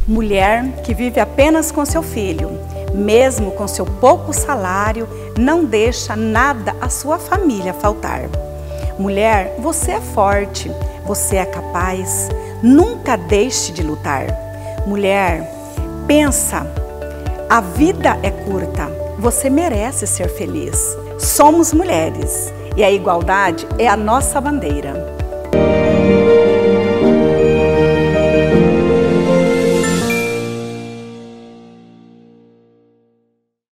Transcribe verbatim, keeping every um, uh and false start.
Mulher que vive apenas com seu filho, mesmo com seu pouco salário, não deixa nada à sua família faltar. Mulher, você é forte, você é capaz, nunca deixe de lutar. Mulher, pensa, a vida é curta, você merece ser feliz. Somos mulheres e a igualdade é a nossa bandeira.